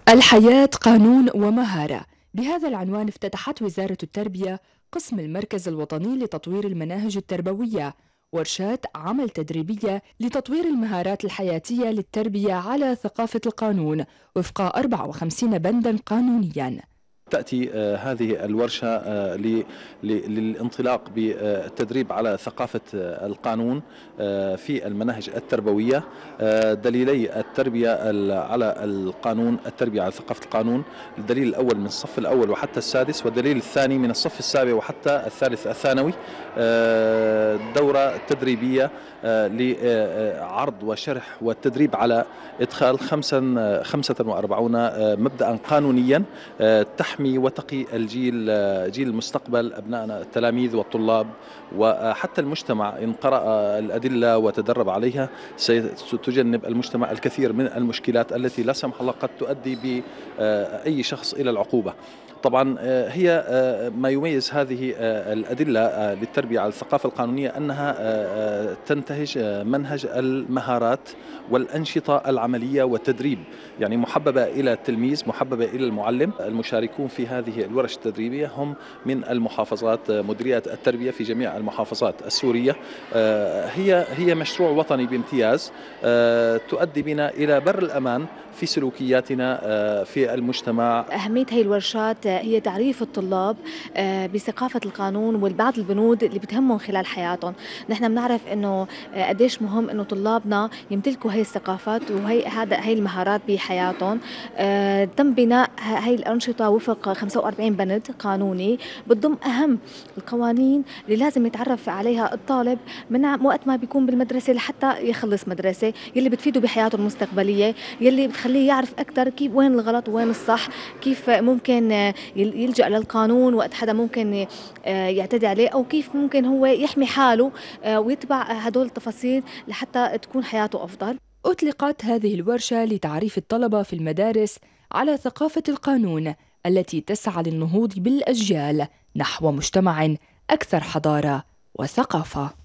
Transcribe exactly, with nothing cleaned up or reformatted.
الحياة قانون ومهارة. بهذا العنوان افتتحت وزارة التربية قسم المركز الوطني لتطوير المناهج التربوية ورشات عمل تدريبية لتطوير المهارات الحياتية للتربية على ثقافة القانون وفق أربعة وخمسين بنداً قانونياً. تأتي آه، هذه الورشة آه، ل- ل- للانطلاق بالتدريب على ثقافة آه، القانون آه، في المناهج التربوية. آه، دليلي التربية ال- على القانون، التربية على ثقافة القانون، الدليل الأول من الصف الأول وحتى السادس، والدليل الثاني من الصف السابع وحتى الثالث الثانوي. آه، دورة تدريبية آه، لعرض وشرح والتدريب على إدخال خمسة خمسة وأربعين آه، مبدأ قانونيا آه، تحمي وتقي الجيل آه، جيل المستقبل، أبنائنا التلاميذ والطلاب وحتى المجتمع. إن قرأ الأدلة وتدرب عليها ستجنب المجتمع الكثير من المشكلات التي لا سمح الله قد تؤدي بأي شخص إلى العقوبة. طبعا آه، هي آه، ما يميز هذه آه، الأدلة آه، للتربية على الثقافة القانونية أنها آه، آه، تنتهج آه، منهج المهارات والأنشطة العملية والتدريب، يعني محببة إلى التلميذ، محببة إلى المعلم. المشاركون في هذه الورش التدريبية هم من المحافظات، مديريات التربية في جميع المحافظات السورية. آه، هي هي مشروع وطني بامتياز آه، تؤدي بنا إلى بر الأمان في سلوكياتنا آه، في المجتمع. أهمية هي الورشات هي تعريف الطلاب آه، بثقافة القانون والبعض البنود اللي بتهمهم خلال حياتهم. نحن بنعرف إنه آه، قديش مهم إنه طلابنا يمتلكوا هي الثقافات وهي هذا هي المهارات بحياتهم. آه، تم بناء ه- هي الأنشطة وفق خمسة وأربعين بند قانوني بتضم أهم القوانين اللي لازم يتعرف عليها الطالب من ع- وقت ما بيكون بالمدرسة لحتى يخلص مدرسة، يلي بتفيده بحياته المستقبلية، يلي بتخليه يعرف أكثر كيف وين الغلط وين الصح، كيف ممكن يل- يلجأ للقانون وقت حدا ممكن آه، يعتدي عليه، أو كيف ممكن هو يحمي حاله آه، ويتبع هدول التفاصيل لحتى تكون حياته أفضل. أطلقت هذه الورشة لتعريف الطلبة في المدارس على ثقافة القانون التي تسعى للنهوض بالأجيال نحو مجتمع أكثر حضارة وثقافة.